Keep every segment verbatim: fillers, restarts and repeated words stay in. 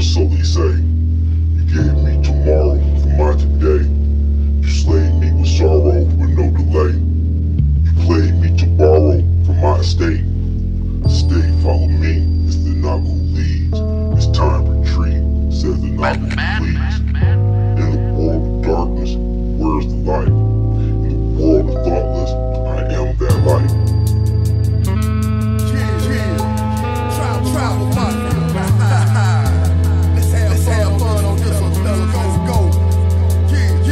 so they say. You gave me tomorrow for my today. You slayed me with sorrow with no delay. You played me to borrow from my estate. Stay, follow me, it's the knock who leads. It's time to retreat, says the knock who please. In a world of darkness, where's the light? In a world of thoughtless, I am that light. Yeah, yeah, travel, travel, let's have, let's have fun on this one, fellas, let's go. Yeah,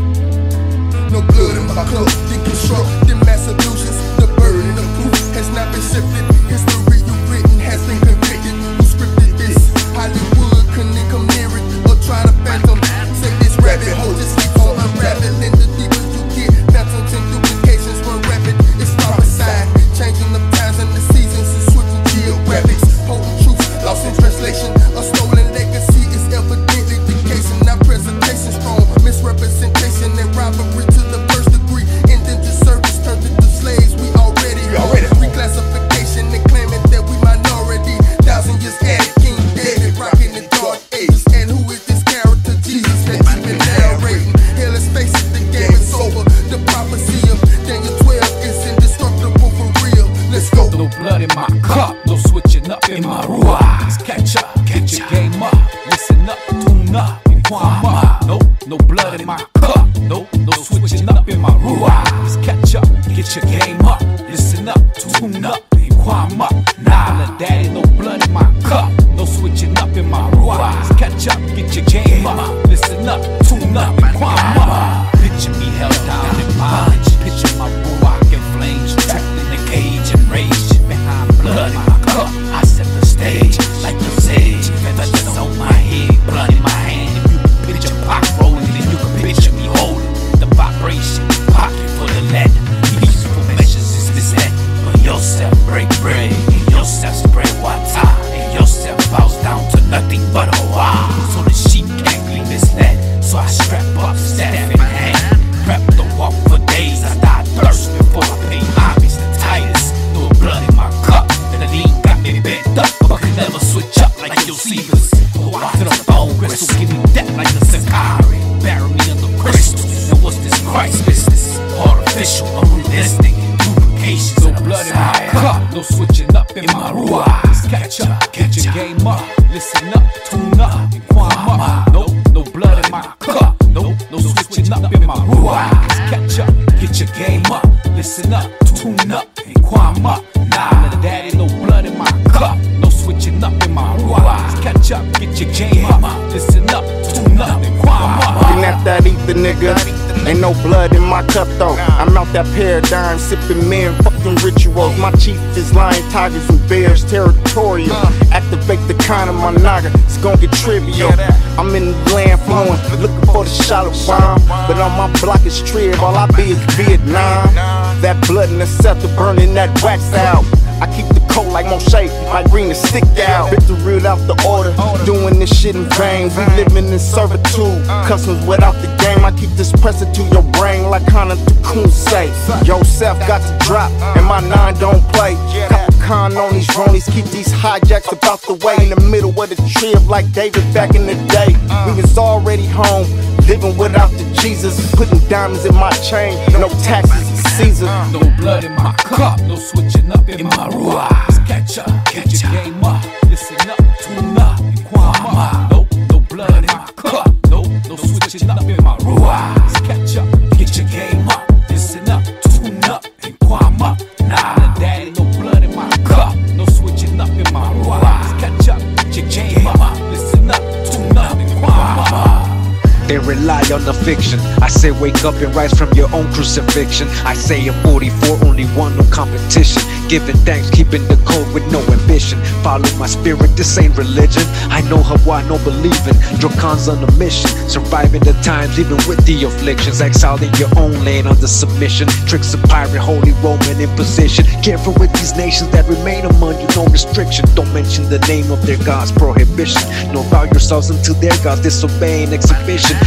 yeah. No blood in my cup, deconstruct the mass illusions. The burden of proof has not been shifted. History you written has been convicted. Who scripted this? Hollywood couldn't come near it or try to phantom. Say this rabbit hole just keeps on unraveling. The deeper you get, phantoms and duplications run rapid. It's far aside, changing the times and the seasons and switching geographics. Potent truth lost in translation. A stolen legacy is evidently the case. And our presentation strong, misrepresentation and robbery to the first degree. Indentured service turned into slaves. We already already reclassification and claiming that we minority. Thousand years added, King David rocking the dark ages. And who is this character Jesus that you've been narrating? Hell, let's face it, the game is over. The prophecy of Daniel twelve is indestructible for real. Let's go. No blood in my cup, no switching up in my ruah. Catch up, catch your game up, listen up, tune up, climb up. No, no blood in my cup, no, no switching up in my ruah. Catch up, get your game up, listen up, tune up, climb up. Nah, little daddy, no blood in my cup, no switching up in my ruah. Catch up, get your game up, listen up, tune up, climb up. Picture me held down in bondage, picture my ruah in flames, trapped in the cage and rage behind blood in my cup. I set the stage like the sage, feathers on my head, blood in my hand. If you can picture Pac rolling, then you can picture me holding the vibration, pocket full of lead. Peaceful measures is misled, but Yosef break bread, and Yosef spread water, and Yosef bows down to nothing but a wow. So the sheep can't be misled, so I strap up, staff in hand, prep the walk for days. I died thirst before I paid homage to Titus. No blood in my cup, and the lean got me bent up, but could never switch up like Josephus. Walk to the bone, crystal, give me death like the Sakari. Bury me under crystals, and what's this Christ business? Artificial, unrealistic, duplications. No blood in my cup, no switching up in my ruah. Catch up, get your game up, listen up, tune up, and climb up. No, no blood in my cup, no, no switching up in my ruah. Catch up, get your game up, listen up, tune up, and climb up. Nah, little daddy, no blood in my cup, no switching up in my ruah. Catch up, get your game up, listen up, tune up, and climb up. Looking at that ether, nigga. Ain't no blood in my cup though. I'm out that paradigm, sipping men, fucking rituals. My chief is lion, tigers, and bears, territorial. Activate the kind of my naga, it's gon' get trivial. I'm in the land flowing, looking for the shot of bomb. But on my block is trib, all I be is Vietnam. That blood and the scepter burning that wax out. I keep the coat like Moshe, my green to stick out. Bit the real out the order, doing this shit in vain. We living in servitude, customs without the game. I keep this pressing to your brain like Hana Tukun say. Yosef got to drop, and my nine don't play. Con on these ronies, keep these hijacks about the way. In the middle of the trib like David back in the day. We was already home, living without the Jesus. Putting diamonds in my chain, no taxes, Caesar. No blood in my cup, no switching up in my ruah. Catch up, catch your game up, listen up, tune up, and climb up. No, no blood in my cup, no, no switching up in my ruah. Catch up, get your game up, listen up, tune up, and climb up. Nah, daddy, no blood in my cup, no switching up in my ruah. Catch up, get your game up, listen up, tune up, and climb up. They rely on the fiction. I say wake up and rise from your own crucifixion. I say in forty-four only one, no competition. Giving thanks, keeping the code with no ambition. Follow my spirit, this ain't religion. I know how I know believing. Dracon's on a mission, surviving the times even with the afflictions. Exiled in your own land under submission. Tricks of pirate, holy Roman imposition. Careful with these nations that remain among you, no restriction. Don't mention the name of their gods, prohibition. Know about yourselves until their gods disobey an exhibition.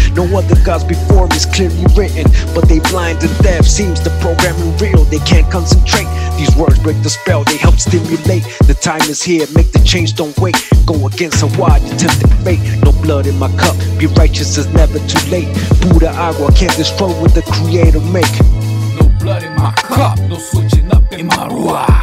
No other gods before me is clearly written, but they blind and deaf. Seems the programming real, they can't concentrate. These words break the spell, they help stimulate. The time is here, make the change, don't wait. Go against a wide attempted fate. No blood in my cup, be righteous is never too late. Buddha agua can't destroy what the creator make. No blood in my cup, no switching up in my ruah.